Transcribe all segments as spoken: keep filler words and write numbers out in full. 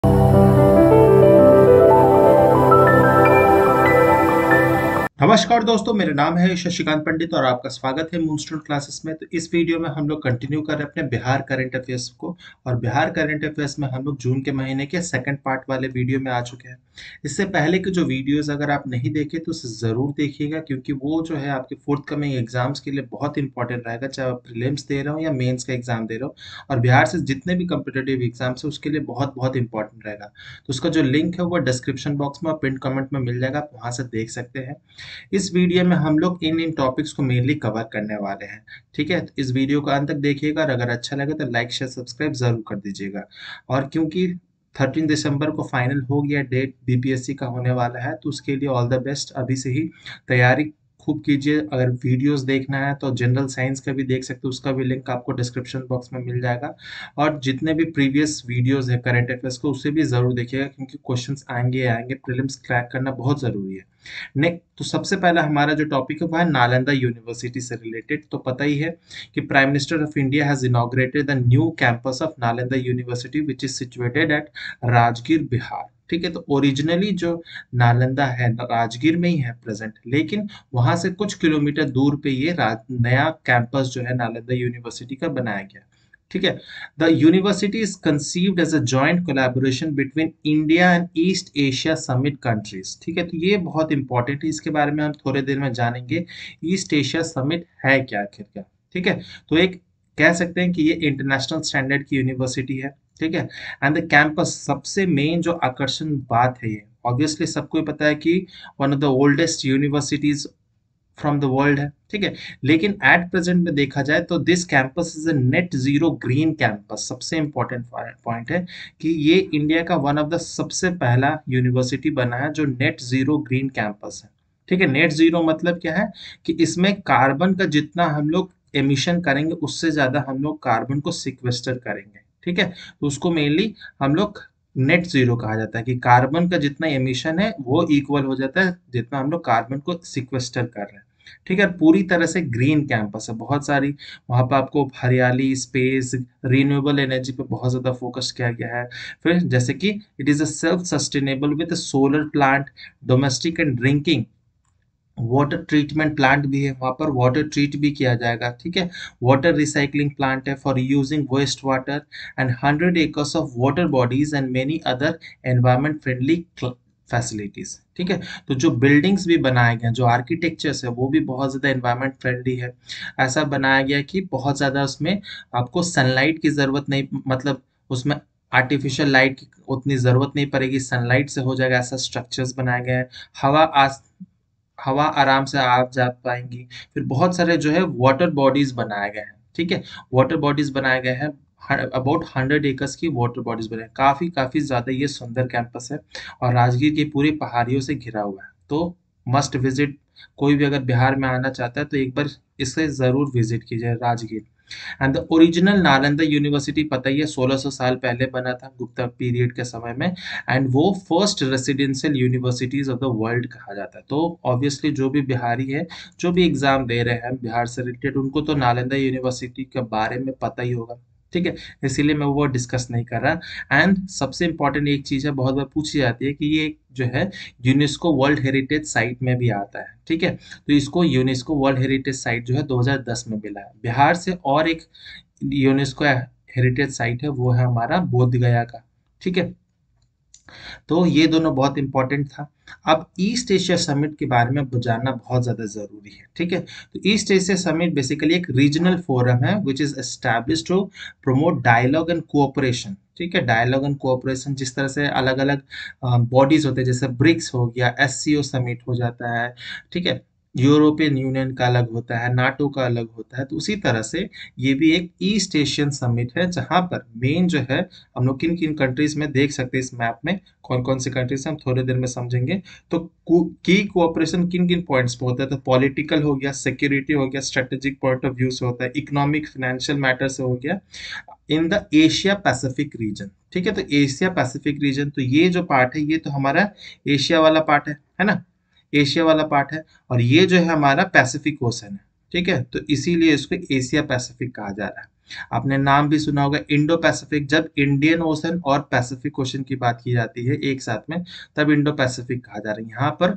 नमस्कार दोस्तों, मेरा नाम है शशिकांत पंडित और आपका स्वागत है मूनस्टोन क्लासेस में। तो इस वीडियो में हम लोग कंटिन्यू कर रहे हैं अपने बिहार करंट अफेयर्स को। और बिहार करंट अफेयर्स में हम लोग जून के महीने के सेकंड पार्ट वाले वीडियो में आ चुके हैं। इससे पहले के जो वीडियोस अगर आप नहीं देखे तो उसे ज़रूर देखिएगा, क्योंकि वो जो है आपके फोर्थ कमिंग एग्जाम्स के लिए बहुत इंपॉर्टेंट रहेगा, चाहे आप प्रीलिम्स दे रहे हो या मेन्स का एग्जाम दे रहे हो। और बिहार से जितने भी कम्पिटेटिव एग्जाम्स है उसके लिए बहुत बहुत इंपॉर्टेंट रहेगा। तो उसका जो लिंक है वो डिस्क्रिप्शन बॉक्स में और पिन कमेंट में मिल जाएगा, आप वहाँ से देख सकते हैं। इस वीडियो में हम लोग इन इन टॉपिक्स को मेनली कवर करने वाले हैं। ठीक है, तो इस वीडियो को अंत तक देखिएगा और अगर अच्छा लगे तो लाइक शेयर सब्सक्राइब जरूर कर दीजिएगा। और क्योंकि थर्टीन दिसंबर को फाइनल हो गया डेट बीपीएससी का होने वाला है, तो उसके लिए ऑल द बेस्ट। अभी से ही तैयारी खूब कीजिए। अगर वीडियोस देखना है तो जनरल साइंस का भी देख सकते हो, उसका भी लिंक आपको डिस्क्रिप्शन बॉक्स में मिल जाएगा। और जितने भी प्रीवियस वीडियोस है करंट अफेयर्स को, उसे भी जरूर देखिएगा, क्योंकि क्वेश्चंस आएंगे आएंगे प्रीलिम्स क्रैक करना बहुत जरूरी है। नेक्स्ट, तो सबसे पहला हमारा जो टॉपिक है वो है नालंदा यूनिवर्सिटी से रिलेटेड। तो पता ही है कि prime minister of India has inaugurated the new campus of Nalanda University which is situated at Rajgir, Bihar. ठीक है, तो ओरिजिनली जो नालंदा है राजगीर में ही है प्रेजेंट, लेकिन वहां से कुछ किलोमीटर दूर पे ये नया कैंपस जो है नालंदा यूनिवर्सिटी का बनाया गया। ठीक है, the university is conceived as a joint collaboration between India and East Asia Summit countries. ठीक है, तो ये बहुत इंपॉर्टेंट है, इसके बारे में हम थोड़े देर में जानेंगे। ईस्ट एशिया समिट है क्या आखिर क्या। ठीक है, तो एक कह सकते हैं कि ये इंटरनेशनल स्टैंडर्ड की यूनिवर्सिटी है। ठीक है, एंड द कैंपस सबसे मेन जो आकर्षण बात है, ये ऑब्वियसली सबको ही पता है कि one of the oldest universities from the world है। ठीक है, लेकिन एट प्रेजेंट में देखा जाए तो this campus is a net zero green campus. सबसे इंपॉर्टेंट पॉइंट है कि ये इंडिया का वन ऑफ द सबसे पहला यूनिवर्सिटी बना है जो नेट जीरो ग्रीन कैंपस है। ठीक है, नेट जीरो मतलब क्या है कि इसमें कार्बन का जितना हम लोग एमिशन करेंगे उससे ज्यादा हम लोग कार्बन को सिक्वेस्टर करेंगे। ठीक है, तो उसको मेनली हम लोग नेट जीरो कहा जाता है कि कार्बन का जितना एमिशन है वो इक्वल हो जाता है जितना हम लोग कार्बन को सिक्वेस्टर कर रहे हैं। ठीक है, पूरी तरह से ग्रीन कैंपस है, बहुत सारी वहां पर आपको हरियाली, स्पेस, रिन्यूएबल एनर्जी पे बहुत ज्यादा फोकस किया गया है। फिर जैसे कि it is a self sustainable with solar plant, domestic and drinking water treatment plant भी है, वहां पर वाटर ट्रीट भी किया जाएगा। ठीक है, वाटर रिसाइकलिंग प्लांट है for using waste water and hundred acres of water bodies and many other environment friendly facilities. ठीक है, तो जो बिल्डिंग्स भी बनाए गए हैं, जो आर्किटेक्चर्स है वो भी बहुत ज़्यादा एनवायरमेंट फ्रेंडली है। ऐसा बनाया गया कि बहुत ज़्यादा उसमें आपको सनलाइट की ज़रूरत नहीं, मतलब उसमें आर्टिफिशियल लाइट की उतनी ज़रूरत नहीं पड़ेगी, सनलाइट से हो जाएगा, ऐसा स्ट्रक्चर्स बनाए गए हैं। हवा आस हवा आराम से आप जा पाएंगी। फिर बहुत सारे जो है वाटर बॉडीज बनाए गए हैं। ठीक है, वाटर बॉडीज बनाए गए हैं, अबाउट हंड्रेड एकर्स की वाटर बॉडीज बनाए, काफी काफी ज्यादा ये सुंदर कैंपस है और राजगीर की पूरी पहाड़ियों से घिरा हुआ है। तो मस्ट विजिट, कोई भी अगर बिहार में आना चाहता है तो एक बार इसे जरूर विजिट कीजिए Rajgir. And the original Nalanda University पता ही है सोलह सौ साल पहले बना था गुप्ता पीरियड के समय में, एंड वो first residential universities of the world कहा जाता है। तो ऑब्वियसली जो भी बिहारी है, जो भी एग्जाम दे रहे हैं बिहार से रिलेटेड, उनको तो नालंदा यूनिवर्सिटी के बारे में पता ही होगा। ठीक है, इसीलिए मैं वो डिस्कस नहीं कर रहा। एंड सबसे इंपॉर्टेंट एक चीज है, बहुत बार पूछी जाती है कि ये जो है यूनेस्को वर्ल्ड हेरिटेज साइट में भी आता है। ठीक है, तो इसको यूनेस्को वर्ल्ड हेरिटेज साइट जो है दो हज़ार दस में मिला है। बिहार से और एक यूनेस्को हेरिटेज साइट है, वो है हमारा बोध गया का। ठीक है, तो ये दोनों बहुत इंपॉर्टेंट था। अब ईस्ट एशिया समिट के बारे में जानना बहुत ज्यादा जरूरी है। ठीक है, तो ईस्ट एशिया समिट बेसिकली एक रीजनल फोरम है which is established to promote dialogue and cooperation. ठीक है, डायलॉग एंड कोऑपरेशन, जिस तरह से अलग अलग बॉडीज होते हैं, जैसे ब्रिक्स हो गया, एससीओ समिट हो जाता है। ठीक है, यूरोपियन यूनियन का अलग होता है, नाटो का अलग होता है, तो उसी तरह से ये भी एक ईस्ट एशियन समिट है, जहां पर मेन जो है हम लोग किन किन कंट्रीज में देख सकते हैं, इस मैप में कौन कौन सी कंट्रीज हम थोड़ी देर में समझेंगे। तो की कोऑपरेशन किन किन पॉइंट्स पे होता है, तो पॉलिटिकल हो गया, सिक्योरिटी हो गया, स्ट्रेटेजिक पॉइंट ऑफ व्यू से होता है, इकोनॉमिक फाइनेंशियल मैटर से हो गया, in the Asia Pacific region. ठीक है, तो एशिया पैसिफिक रीजन, तो ये जो पार्ट है ये तो हमारा एशिया वाला पार्ट है है ना, एशिया वाला पार्ट है। और ये जो है हमारा पैसिफिक ओशन है। ठीक है, तो इसीलिए इसको एशिया पैसिफिक कहा जा रहा है। आपने नाम भी सुना होगा इंडो पैसिफिक। जब इंडियन ओशन और पैसिफिक ओशन की बात की जाती है एक साथ में, तब इंडो पैसिफिक कहा जा रहा है। यहाँ पर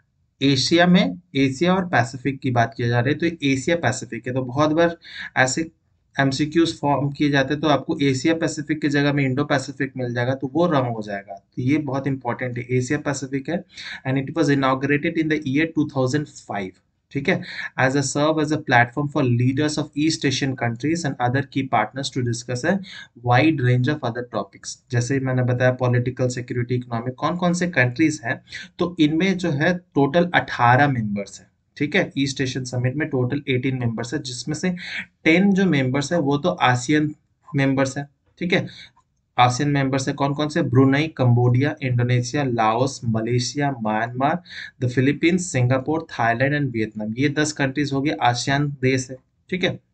एशिया में एशिया और पैसिफिक की बात की जा रही है, तो एशिया पैसिफिक है। तो बहुत बार ऐसे एमसीक्यूज फॉर्म किए जाते हैं, तो आपको एशिया पैसिफिक की जगह में इंडो पैसिफिक मिल जाएगा, तो वो रंग हो जाएगा। तो ये बहुत इंपॉर्टेंट है, एशिया पैसिफिक है। And it was inaugurated in the year two thousand five. ठीक है, as a serve as a platform for leaders of East Asian countries and other key partners to discuss है wide range of other topics. जैसे मैंने बताया political, security, economic, कौन कौन से countries हैं, तो इनमें जो है टोटल अठारह मेंबर्स हैं। ठीक है, ईस्ट एशियन समिट में टोटल अठारह मेंबर्स है, जिसमें से टेन जो मेंबर्स है वो तो आसियन मेंबर्स है। ठीक है, आसियन मेंबर्स है कौन कौन से, Brunei, Cambodia, Indonesia, Laos, Malaysia, Myanmar, the Philippines, Singapore, Thailand and Vietnam. ये दस कंट्रीज हो गए आसियान देश है। ठीक है,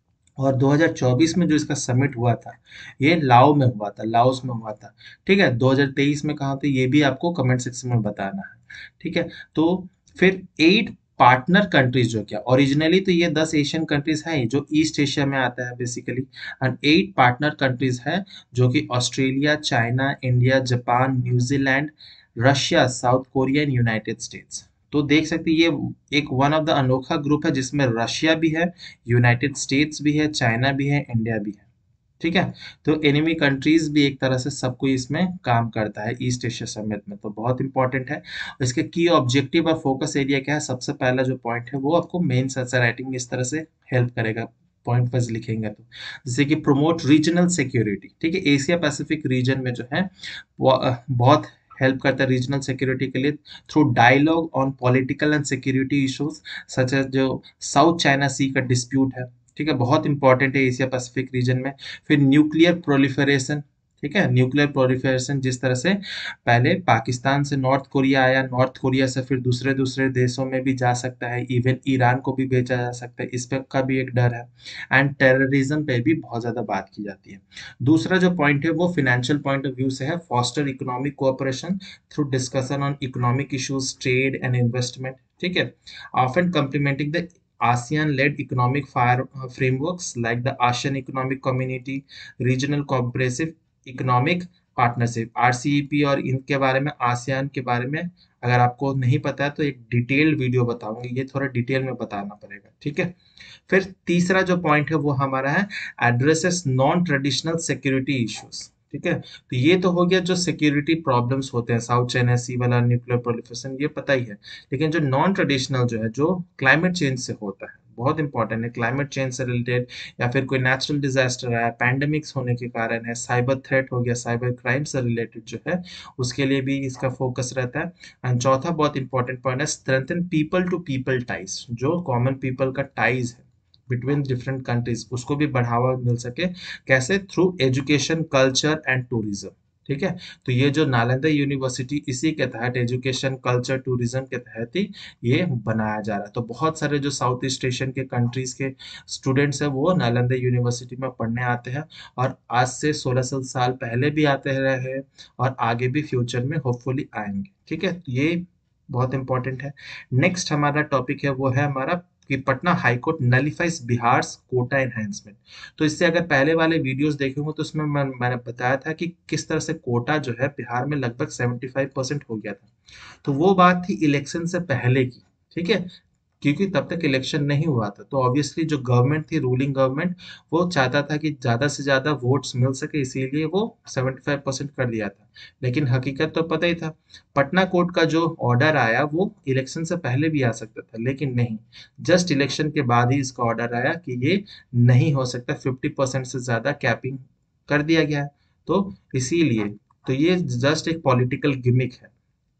और दो हज़ार चौबीस में जो इसका समिट हुआ था, ये लाओ में हुआ था, लाओस में हुआ था। ठीक है, दो हज़ार तेईस में कहाँ थे ये भी आपको कमेंट सेक्शन में बताना है। ठीक है, तो फिर एट पार्टनर कंट्रीज जो, क्या ओरिजिनली तो ये दस एशियन कंट्रीज हैं जो ईस्ट एशिया में आता है basically, and eight partner countries हैं जो कि Australia, China, India, Japan, New Zealand, Russia, South Korea and United States. तो देख सकते हैं ये एक वन ऑफ द अनोखा ग्रुप है जिसमें रशिया भी है, यूनाइटेड स्टेट्स भी है, चाइना भी है, इंडिया भी है। ठीक है, तो एनिमी कंट्रीज भी एक तरह से सब कोई इसमें काम करता है ईस्ट एशिया समिट में, तो बहुत इंपॉर्टेंट है। इसके की ऑब्जेक्टिव और फोकस एरिया क्या है, सबसे पहला जो पॉइंट है वो आपको मेन आंसर राइटिंग में इस तरह से हेल्प करेगा, पॉइंट वाइज लिखेंगे तो। जैसे कि प्रोमोट रीजनल सिक्योरिटी। ठीक है, एशिया पैसिफिक रीजन में जो है वो, अ, बहुत हेल्प करता है रीजनल सिक्योरिटी के लिए through dialogue on political and security issues such as जो साउथ चाइना सी का डिस्प्यूट है। ठीक है, बहुत इंपॉर्टेंट है एशिया पैसिफिक रीजन में। फिर न्यूक्लियर प्रोलिफरेशन। ठीक है, न्यूक्लियर प्रोलिफरेशन जिस तरह से पहले पाकिस्तान से नॉर्थ कोरिया आया, नॉर्थ कोरिया से फिर दूसरे दूसरे देशों में भी जा सकता है, इवन ईरान को भी भेजा जा सकता है, इस पे का भी एक डर है। एंड टेररिज्म पे भी बहुत ज़्यादा बात की जाती है। दूसरा जो पॉइंट है वो फिनेंशियल पॉइंट ऑफ व्यू से है, foster economic cooperation through discussion on economic issues, trade and investment. ठीक है, often complementing the ASEAN-led economic fire, uh, frameworks like the ASEAN Economic Community, Regional Comprehensive Economic Partnership, R C E P, और इनके बारे में ASEAN के बारे में अगर आपको नहीं पता है तो एक डिटेल्ड वीडियो बताऊंगी, ये थोड़ा डिटेल में बताना पड़ेगा। ठीक है, फिर तीसरा जो पॉइंट है वो हमारा है addresses non traditional security issues. ठीक है, तो ये तो हो गया जो सिक्योरिटी प्रॉब्लम्स होते हैं, साउथ चाइना सी वाला, न्यूक्लियर प्रोलिफरेशन, ये पता ही है। लेकिन जो नॉन ट्रेडिशनल जो है, जो क्लाइमेट चेंज से होता है, बहुत इंपॉर्टेंट है, क्लाइमेट चेंज से रिलेटेड, या फिर कोई नेचुरल डिजास्टर है, पैंडेमिक्स होने के कारण है, साइबर थ्रेट हो गया, साइबर क्राइम से रिलेटेड जो है उसके लिए भी इसका फोकस रहता है। एंड चौथा बहुत इंपॉर्टेंट पॉइंट है strengthen people to people ties, जो कॉमन पीपल का टाइज है बिटवीन डिफरेंट कंट्रीज उसको भी बढ़ावा मिल सके, कैसे, through education, culture and tourism. ठीक है, तो ये जो नालंदा यूनिवर्सिटी इसी के तहत एजुकेशन, कल्चर, टूरिज्म के तहत ही ये बनाया जा रहा है। तो बहुत सारे जो साउथ ईस्ट एशियन के कंट्रीज के स्टूडेंट्स हैं वो नालंदा यूनिवर्सिटी में पढ़ने आते हैं, और आज से सोलह सौ साल पहले भी आते रहे हैं और आगे भी फ्यूचर में होपफुली आएंगे। ठीक है, तो ये बहुत इंपॉर्टेंट है। नेक्स्ट हमारा टॉपिक है वो है हमारा कि Patna High Court nullifies Bihar quota enhancement. तो इससे अगर पहले वाले वीडियोस देखे होंगे तो उसमें मैं, मैंने बताया था कि किस तरह से कोटा जो है बिहार में लगभग पचहत्तर परसेंट हो गया था। तो वो बात थी इलेक्शन से पहले की। ठीक है, क्योंकि तब तक इलेक्शन नहीं हुआ था, तो ऑब्वियसली जो गवर्नमेंट थी, रूलिंग गवर्नमेंट, वो चाहता था कि ज़्यादा से ज़्यादा वोट्स मिल सके, इसीलिए वो पचहत्तर परसेंट कर दिया था। लेकिन हकीकत तो पता ही था, पटना कोर्ट का जो ऑर्डर आया वो इलेक्शन से पहले भी आ सकता था, लेकिन नहीं, जस्ट इलेक्शन के बाद ही इसका ऑर्डर आया कि ये नहीं हो सकता, फिफ्टी परसेंट से ज़्यादा कैपिंग कर दिया गया है। तो इसीलिए, तो ये जस्ट एक पॉलिटिकल गिमिक है।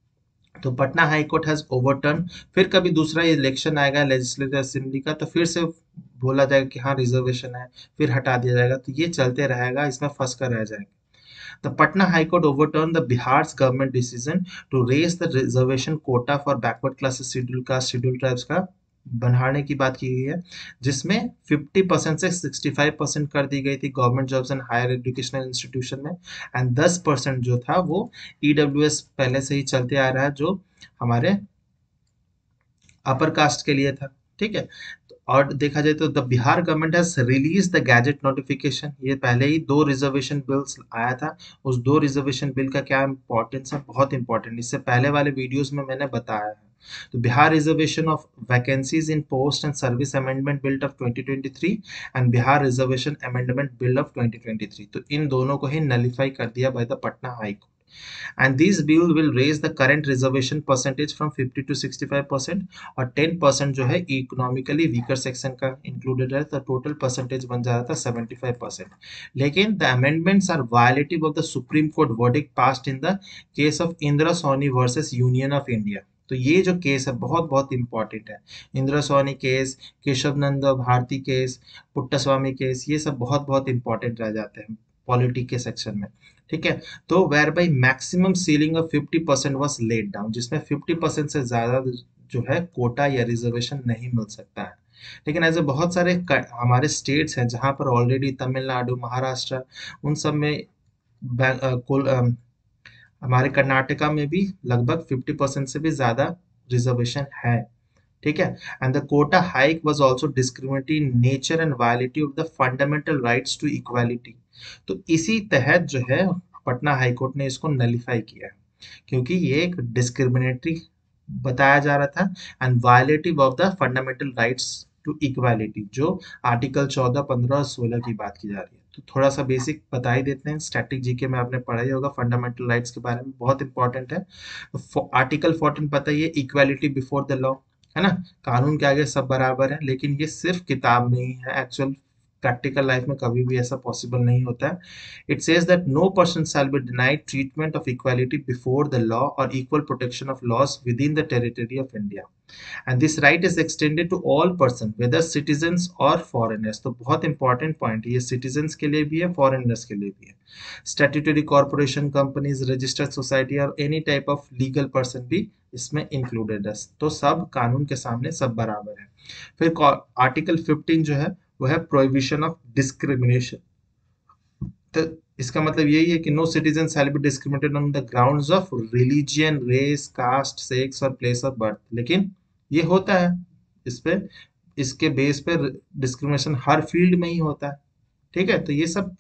तो Patna High Court has overturn, फिर कभी दूसरा इलेक्शन आएगा लेजिस्लेटिव असेंबली का तो फिर से बोला जाएगा कि हाँ रिजर्वेशन है, फिर हटा दिया जाएगा, तो ये चलते रहेगा, इसमें फंस कर रह जाएंगे। The Patna High Court overturned the Bihar's government decision to raise the reservation quota for backward classes, scheduled caste, scheduled tribes का बढ़ाने की बात की गई है, जिसमें फिफ्टी परसेंट से सिक्सटी फाइव परसेंट कर दी गई थी government jobs and higher educational institution में, एंड टेन परसेंट जो था वो ईडब्ल्यूएस पहले से ही चलते आ रहा है जो हमारे अपर कास्ट के लिए था। ठीक है, और देखा जाए तो the Bihar government has release the gazette notification, ये पहले ही दो रिजर्वेशन बिल्स आया था। उस दो रिजर्वेशन बिल का क्या इंपॉर्टेंस है, बहुत इंपॉर्टेंट, इससे पहले वाले वीडियोस में मैंने बताया है। तो Bihar reservation of vacancies in post and service amendment bill of twenty twenty three and Bihar reservation amendment bill of twenty twenty three, तो इन दोनों को ही नलिफाई कर दिया by the Patna High Court. And these bill will raise the current reservation percentage from fifty to sixty five percent, और ten percent जो है इकोनॉमिकली वीकर सेक्शन का इंक्लूडेड है, तो टोटल परसेंटेज बन जा रहा था सेवेंटी फाइव परसेंट। लेकिन the amendments are violative of the Supreme Court verdict passed in the case of Indira Sawhney versus Union of India. तो ये जो केस है बहुत बहुत इंपॉर्टेंट है। Indira Sawhney case, Kesavananda Bharati case, Puttaswamy case, ये सब बहुत बहुत इंपॉर्टेंट रह जाते हैं पॉलिटी के सेक्शन में। ठीक है, तो whereby maximum ceiling of fifty percent was laid down, जिसमें फिफ्टी परसेंट से ज्यादा जो है कोटा या रिजर्वेशन नहीं मिल सकता है। लेकिन ऐसे बहुत सारे हमारे स्टेट्स हैं जहां पर ऑलरेडी तमिलनाडु, महाराष्ट्र, उन सब में कुल हमारे कर्नाटका में भी लगभग फिफ्टी परसेंट से भी ज्यादा रिजर्वेशन है। ठीक है, and the quota hike was also discriminatory in nature and violative of the fundamental rights to equality. तो इसी तहत जो है पटना हाई कोर्ट ने इसको नलिफाई किया है, क्योंकि ये एक डिस्क्रिमिनेटरी बताया जा रहा था and violative of the fundamental rights to equality, जो आर्टिकल चौदह, पंद्रह और सोलह की बात की जा रही है। तो थोड़ा सा बेसिक बता ही देते हैं, स्टैटिक जीके में आपने पढ़ा ही होगा फंडामेंटल राइट्स के बारे में, बहुत इंपॉर्टेंट है। आर्टिकल फोर्टीन पता ही है, इक्वालिटी बिफोर द लॉ, है ना, कानून के आगे सब बराबर है। लेकिन ये सिर्फ किताब में ही है, एक्चुअल प्रैक्टिकल लाइफ में कभी भी ऐसा पॉसिबल नहीं होता है। It says that no person shall be denied treatment of equality before the law और equal protection of laws within the territory of India, and this right is extended to all person whether citizens और foreigners. तो बहुत important point, ये citizens के लिए भी है, foreigners के लिए भी है। Statutory corporation, companies, registered society और any type of legal person भी इसमें इंक्लूडेड है। तो सब कानून के सामने सब बराबर है। फिर आर्टिकल फिफ्टीन जो है वो है प्रोहिबिशन ऑफ डिस्क्रिमिनेशन। तो इसका मतलब यही है कि no citizen shall be discriminated on the grounds of religion, race, caste, sex और प्लेस ऑफ बर्थ। लेकिन ये होता है, इस पे इसके बेस पे डिस्क्रिमिनेशन हर फील्ड में ही होता है। ठीक है, तो ये सब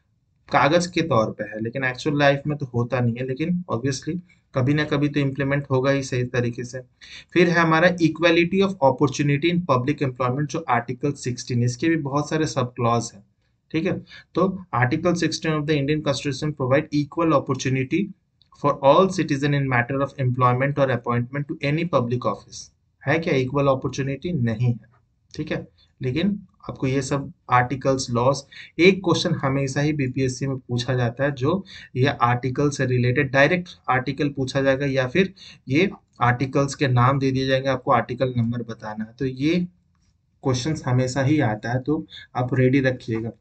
कागज के तौर पे है, लेकिन एक्चुअल लाइफ में तो होता नहीं है, लेकिन ऑब्वियसली कभी ना कभी तो इम्प्लीमेंट होगा ही सही तरीके से। फिर है हमारा equality of opportunity in public employment, जो आर्टिकल सिक्सटीन, इसके भी बहुत सारे सब क्लॉज हैं। ठीक है, तो article sixteen of the Indian constitution provide equal opportunity for all citizen in matter of employment और appointment to any public office. है क्या इक्वल अपॉर्चुनिटी? नहीं है। ठीक है, लेकिन आपको ये सब आर्टिकल्स, लॉस, एक क्वेश्चन हमेशा ही बीपीएससी में पूछा जाता है, जो ये आर्टिकल से रिलेटेड डायरेक्ट आर्टिकल पूछा जाएगा, या फिर ये आर्टिकल्स के नाम दे दिए जाएंगे, आपको आर्टिकल नंबर बताना है। तो ये क्वेश्चंस हमेशा ही आता है, तो आप रेडी रखिएगा।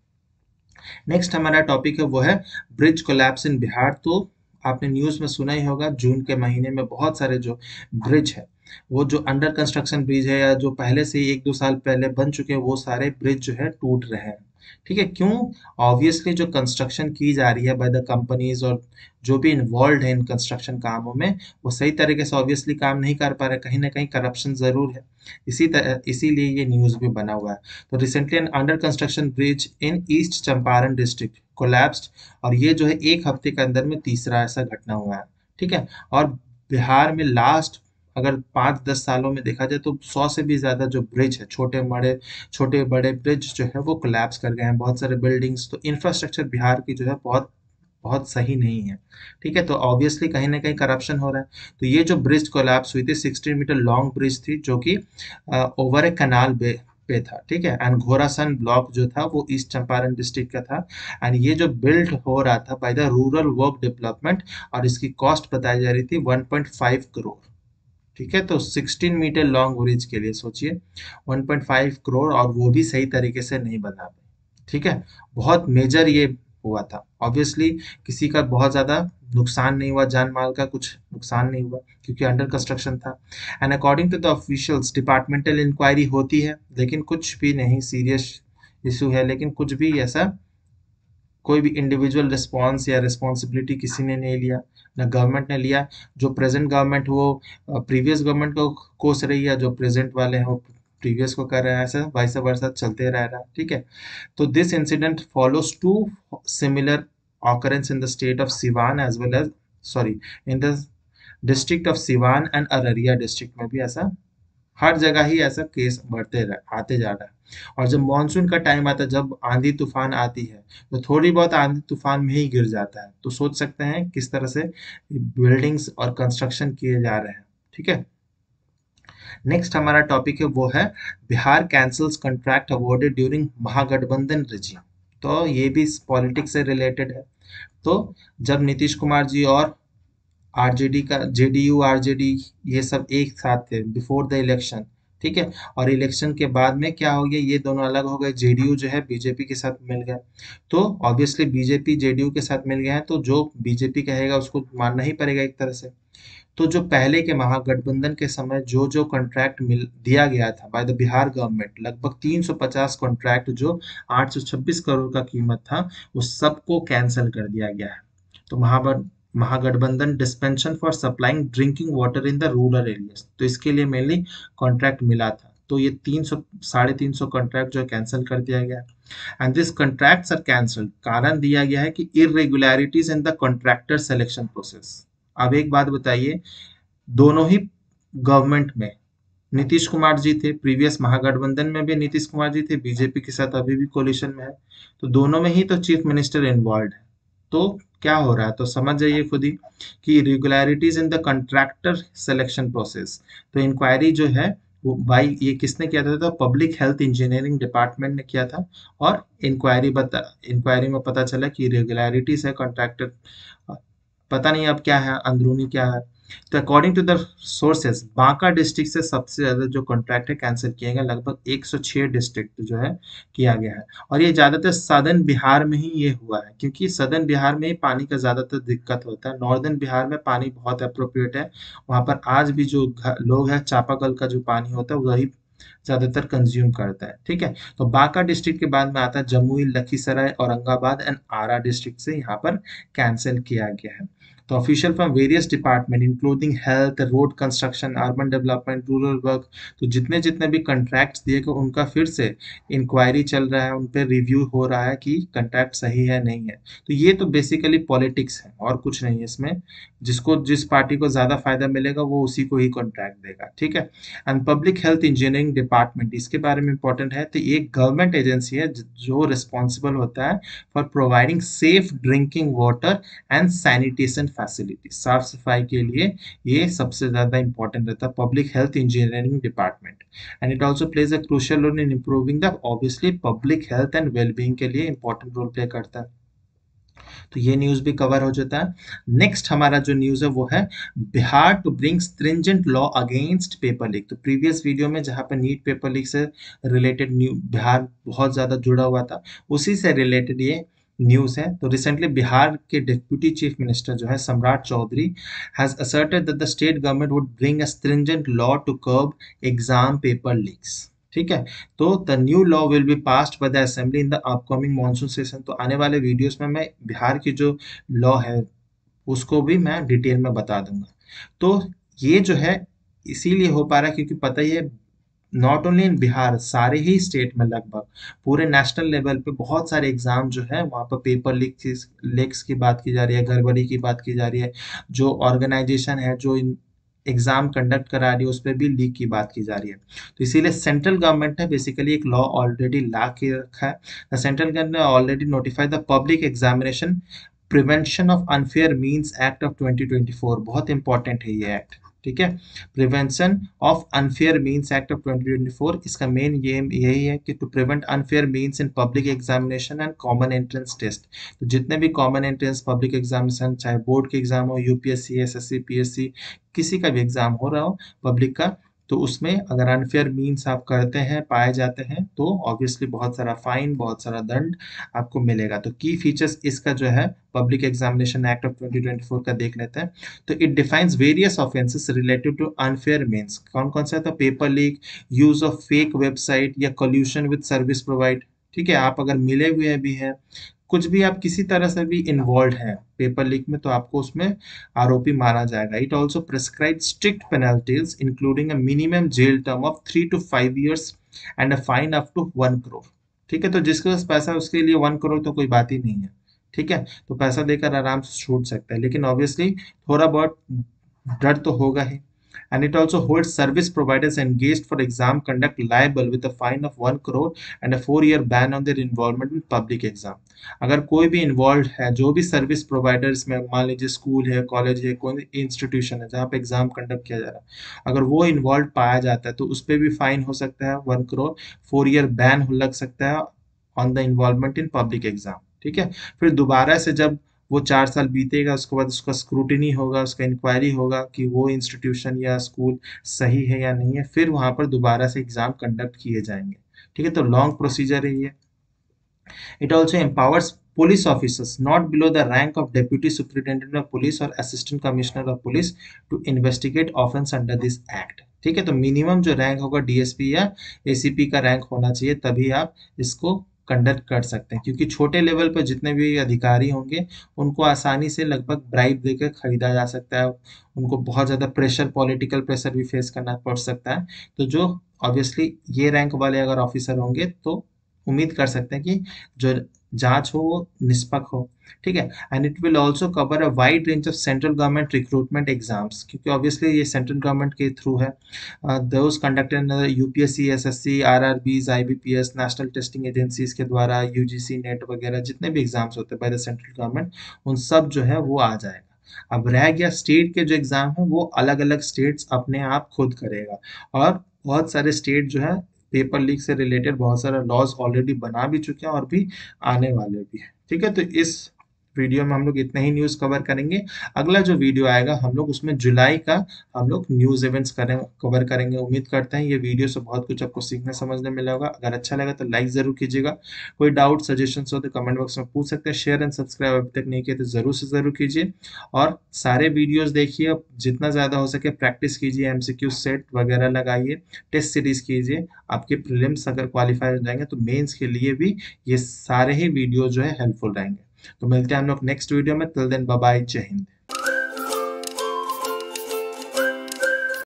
नेक्स्ट हमारा टॉपिक है वो है ब्रिज कोलैप्स इन बिहार। तो आपने न्यूज़ में सुना ही होगा, जून के महीने में बहुत सारे जो ब्रिज है, वो जो अंडर कंस्ट्रक्शन ब्रिज है या जो पहले से ही एक दो साल पहले बन चुके हैं, वो सारे ब्रिज जो है टूट रहे हैं। ठीक है, क्यों? ऑब्वियसली जो कंस्ट्रक्शन की जा रही है बाय द कंपनीज और जो भी इन्वॉल्व है इन कंस्ट्रक्शन कामों में, वो सही तरीके से ऑब्वियसली काम नहीं कर पा रहे, कहीं ना कहीं करप्शन जरूर है, इसी तरह इसीलिए ये न्यूज़ भी बना हुआ है। तो recently an under construction bridge in East Champaran district collapsed, और ये जो है एक हफ्ते के अंदर में तीसरा ऐसा घटना हुआ है। ठीक है, और बिहार में लास्ट अगर पाँच दस सालों में देखा जाए तो सौ से भी ज़्यादा जो ब्रिज है, छोटे बड़े छोटे बड़े ब्रिज जो है वो कोलैप्स कर गए हैं, बहुत सारे बिल्डिंग्स। तो इंफ्रास्ट्रक्चर बिहार की जो है बहुत बहुत सही नहीं है। ठीक है, तो ऑब्वियसली कहीं ना कहीं करप्शन हो रहा है। तो ये जो ब्रिज कोलैप्स हुई थी, सिक्सटीन मीटर लॉन्ग ब्रिज थी, जो कि ओवर ए कनाल बे पे था। ठीक है, एंड घोरासन ब्लॉक जो था वो ईस्ट चंपारण डिस्ट्रिक्ट का था, एंड ये जो बिल्ड हो रहा था by the rural work development, और इसकी कॉस्ट बताई जा रही थी वन पॉइंट फाइव करोड़। ठीक है, तो सिक्सटीन मीटर लॉन्ग ब्रिज के लिए सोचिए वन पॉइंट फाइव करोड़, और वो भी सही तरीके से नहीं बना पाए। ठीक है, बहुत मेजर ये हुआ था। ऑब्वियसली किसी का बहुत ज्यादा नुकसान नहीं हुआ, जान माल का कुछ नुकसान नहीं हुआ, क्योंकि अंडर कंस्ट्रक्शन था। And according to the officials, departmental inquiry होती है, लेकिन कुछ भी नहीं सीरियस इशू है, लेकिन कुछ भी ऐसा कोई भी इंडिविजुअल रिस्पॉन्स या रिस्पॉन्सिबिलिटी किसी ने नहीं लिया, ना गवर्नमेंट ने लिया। जो प्रेजेंट गवर्नमेंट वो प्रीवियस गवर्नमेंट को कोस रही है, जो प्रेजेंट वाले हैं वो प्रीवियस को कर रहे हैं, ऐसा वाइस वर्सा चलते रह रहा है, ठीक है। तो this incident follows to similar occurrence in the state of Siwan as well as sorry in the district of Siwan and Araria district में भी ऐसा हर जगह ही ऐसा केस बढ़ते रह, आते जा रहा है। और जब मानसून का टाइम आता है, जब आंधी तूफान आती है, तो थोड़ी बहुत आंधी तूफान में ही गिर जाता है। तो सोच सकते हैं किस तरह से बिल्डिंग्स और कंस्ट्रक्शन किए जा रहे हैं, ठीक है। नेक्स्ट हमारा टॉपिक है वो है Bihar cancels contract awarded during Mahagathbandhan regime। तो ये भी पॉलिटिक्स से रिलेटेड है। तो जब नीतीश कुमार जी और आरजेडी का जेडीयू आरजेडी ये सब एक साथ थे बिफोर द इलेक्शन, ठीक है। और इलेक्शन के बाद में क्या हो गया, ये दोनों अलग हो गए, जेडीयू जो है बीजेपी के साथ मिल गया। तो ऑब्वियसली बीजेपी जेडीयू के साथ मिल गया है, तो जो बीजेपी कहेगा उसको मानना ही पड़ेगा एक तरह से। तो जो पहले के महागठबंधन के समय जो जो कॉन्ट्रैक्ट मिल दिया गया था बाय द बिहार गवर्नमेंट, लगभग तीन सौ पचास कॉन्ट्रैक्ट जो आठ सौ छब्बीस करोड़ का कीमत था, उस सबको कैंसिल कर दिया गया है। तो महागठ Mahagathbandhan dispensation for supplying drinking water in the rural areas, तो इसके लिए मेनली कॉन्ट्रैक्ट मिला था। तो ये तीन सौ साढ़े तीन सौ कॉन्ट्रैक्ट जो कैंसिल कर दिया गया। And this contracts are cancelled, कारण दिया गया है कि irregularities in the contractor selection process. अब एक बात बताइए, दोनों ही गवर्नमेंट में नीतीश कुमार जी थे, प्रीवियस महागठबंधन में भी नीतीश कुमार जी थे, बीजेपी के साथ अभी भी कोलिशन में है, तो दोनों में ही तो चीफ मिनिस्टर इन्वॉल्व है। तो क्या हो रहा है, तो समझ जाइए खुद ही कि irregularities in the contractor selection process. तो इंक्वायरी जो है वो बाई ये किसने किया था, तो पब्लिक हेल्थ इंजीनियरिंग डिपार्टमेंट ने किया था। और इंक्वायरी बता इंक्वायरी में पता चला कि इरेगुलरिटीज है कॉन्ट्रैक्टर, पता नहीं अब क्या है, अंदरूनी क्या है। तो according to the sources, Banka district से सबसे ज्यादा जो कॉन्ट्रैक्ट है कैंसिल किए गए, लगभग एक सौ छह डिस्ट्रिक्ट जो है किया गया है। और ये ज्यादातर सदर्न बिहार में ही ये हुआ है, क्योंकि सदर्न बिहार में ही पानी का ज्यादातर दिक्कत होता है। नॉर्दर्न बिहार में पानी बहुत अप्रोप्रिएट है, वहां पर आज भी जो लोग हैं चापाकल का जो पानी होता है वही ज्यादातर कंज्यूम करता है, ठीक है। तो बांका डिस्ट्रिक्ट के बाद में आता है जमुई, लखीसराय, औरंगाबाद एंड आरा डिस्ट्रिक्ट से यहाँ पर कैंसिल किया गया है। तो official from various department including health, road construction, urban development, rural work, तो जितने जितने भी कॉन्ट्रैक्ट्स दिए गए उनका फिर से इंक्वायरी चल रहा है, उन पर रिव्यू हो रहा है कि कॉन्ट्रैक्ट सही है नहीं है। तो ये तो बेसिकली पॉलिटिक्स है और कुछ नहीं है इसमें। जिसको जिस पार्टी को ज्यादा फायदा मिलेगा वो उसी को ही कॉन्ट्रैक्ट देगा, ठीक है। And public health engineering department, इसके बारे में इंपॉर्टेंट है, तो ये गवर्नमेंट एजेंसी है जो रिस्पॉन्सिबल होता है for providing safe drinking water and sanitation facility. साफ सफाई के लिए ये सबसे ज्यादा इंपॉर्टेंट रहता है, public health engineering department. And it also plays a crucial role in improving the obviously public health and wellbeing के लिए इंपॉर्टेंट रोल प्ले करता है। तो ये न्यूज भी कवर हो जाता है। नेक्स्ट हमारा जो न्यूज है वो है Bihar to bring stringent law against paper leak. तो प्रीवियस वीडियो में जहां पर नीट पेपर लीक से रिलेटेड न्यू बिहार बहुत ज्यादा जुड़ा हुआ था, उसी से रिलेटेड ये न्यूज है। तो रिसेंटली बिहार के डिप्यूटी चीफ मिनिस्टर जो है Samrat Choudhary has asserted that the state government would bring a stringent law to curb exam paper leaks, ठीक है। तो the new law will be passed by the assembly in the upcoming monsoon session. तो आने वाले videos में मैं बिहार की जो लॉ है उसको भी मैं डिटेल में बता दूंगा। तो ये जो है इसीलिए हो पा रहा है क्योंकि पता ही है, नॉट ओनली इन बिहार, सारे ही स्टेट में लगभग पूरे नेशनल लेवल पे बहुत सारे एग्जाम जो है वहाँ पर पेपर लीक लीक्स की बात की जा रही है, गड़बड़ी की बात की जा रही है। जो ऑर्गेनाइजेशन है जो एग्जाम कंडक्ट करा रही है उस पर भी लीक की बात की जा रही है। तो इसीलिए सेंट्रल गवर्नमेंट ने बेसिकली एक लॉ ऑलरेडी ला के रखा है। द सेंट्रल गवर्नमेंट ने already notified the public examination prevention of unfair means act of twenty twenty four. बहुत इंपॉर्टेंट है ये एक्ट, ठीक है। Prevention of unfair means act of twenty twenty four, इसका मेन ये यही है कि to prevent unfair means in public examination and common entrance test. तो जितने भी कॉमन एंट्रेंस पब्लिक एग्जामिनेशन, चाहे बोर्ड के एग्जाम हो, यूपीएससी, एसएससी, पीएससी, किसी का भी एग्जाम हो रहा हो पब्लिक का, तो उसमें अगर अनफेयर मीन्स आप करते हैं, पाए जाते हैं, तो ऑब्वियसली बहुत सारा फाइन, बहुत सारा दंड आपको मिलेगा। तो की फीचर्स इसका जो है public examination act of twenty twenty four का देख लेते हैं। तो it defines various offences related to unfair means. कौन कौन सा है, तो paper leak, use of fake website या कोल्यूशन विद सर्विस प्रोवाइड, ठीक है। आप अगर मिले हुए भी हैं कुछ भी आप किसी तरह से भी इन्वॉल्व हैं पेपर लीक में, तो आपको उसमें आरोपी माना जाएगा। It also prescribe strict penalties including a minimum jail term of three to five years and a fine up to one crore. ठीक है, तो जिसके पास पैसा है उसके लिए वन करोड़ तो कोई बात ही नहीं है। ठीक है, तो पैसा देकर आराम से छूट सकता है, लेकिन ऑब्वियसली थोड़ा बहुत डर तो होगा ही। And it also holds service providers engaged for exam conduct liable with a fine of one crore and a four year ban on their involvement in public exam। अगर कोई भी इन्वॉल्व है, जो भी सर्विस प्रोवाइडर्स में, मान लीजिए school है, कॉलेज है, कोई इंस्टीट्यूशन है जहाँ पे एग्जाम कंडक्ट किया जा रहा है, अगर वो इन्वॉल्व पाया जाता है तो उस पर भी फाइन हो सकता है one crore, four year ban लग सकता है on the involvement in public exam. ठीक है, फिर दोबारा से जब वो चार साल बीतेगा, उसके बाद उसका स्क्रूटिनी होगा, उसका इंक्वायरी होगा कि वो इंस्टीट्यूशन या स्कूल सही है या नहीं है, फिर वहां पर दोबारा से एग्जाम कंडक्ट किए जाएंगे। ठीक है, तो लॉन्ग प्रोसीजर है ये। It also empowers police officers not below the rank of deputy superintendent of police or assistant commissioner of police to investigate offense under this act। ठीक है, तो मिनिमम जो रैंक होगा डीएसपी या एसीपी का rank होना चाहिए, तभी आप इसको कंडक्ट कर सकते हैं, क्योंकि छोटे लेवल पर जितने भी अधिकारी होंगे उनको आसानी से लगभग ब्राइब देकर खरीदा जा सकता है, उनको बहुत ज़्यादा प्रेशर, पॉलिटिकल प्रेशर भी फेस करना पड़ सकता है। तो जो ऑब्वियसली ये रैंक वाले अगर ऑफिसर होंगे तो उम्मीद कर सकते हैं कि जो जांच हो वो निष्पक्ष हो। ठीक है, and it will also cover a wide range of central government recruitment exams, क्योंकि ऑब्वियसली ये सेंट्रल गवर्नमेंट के थ्रू है। Those conducted in UPSC, SSC, RRBs, IBPS, national testing agencies के द्वारा, यूजीसी, नेट वगैरह जितने भी एग्जाम्स होते हैं बाय द सेंट्रल गवर्नमेंट, उन सब जो है वो आ जाएगा। अब रैग या स्टेट के जो एग्जाम है वो अलग अलग स्टेट्स अपने आप खुद करेगा, और बहुत सारे स्टेट जो है पेपर लीक से रिलेटेड बहुत सारा लॉज ऑलरेडी बना भी चुके हैं और भी आने वाले भी हैं। ठीक है, तो इस वीडियो में हम लोग इतने ही न्यूज़ कवर करेंगे। अगला जो वीडियो आएगा हम लोग उसमें जुलाई का हम लोग न्यूज़ इवेंट्स करें कवर करेंगे। उम्मीद करते हैं ये वीडियो से बहुत कुछ आपको सीखने समझने मिला होगा। अगर अच्छा लगा तो लाइक ज़रूर कीजिएगा। कोई डाउट सजेशन हो तो कमेंट बॉक्स में पूछ सकते हैं। शेयर एंड सब्सक्राइब अभी तक नहीं किए तो ज़रूर से ज़रूर कीजिए, और सारे वीडियोज़ देखिए, जितना ज़्यादा हो सके प्रैक्टिस कीजिए, एमसीक्यू सेट वगैरह लगाइए, टेस्ट सीरीज़ कीजिए। आपके प्रीलिम्स अगर क्वालिफाई हो जाएंगे तो मेंस के लिए भी ये सारे ही वीडियो जो है हेल्पफुल रहेंगे। तो मिलते हैं हम लोग नेक्स्ट वीडियो में। टिल देन बाय बाय, जय हिंद।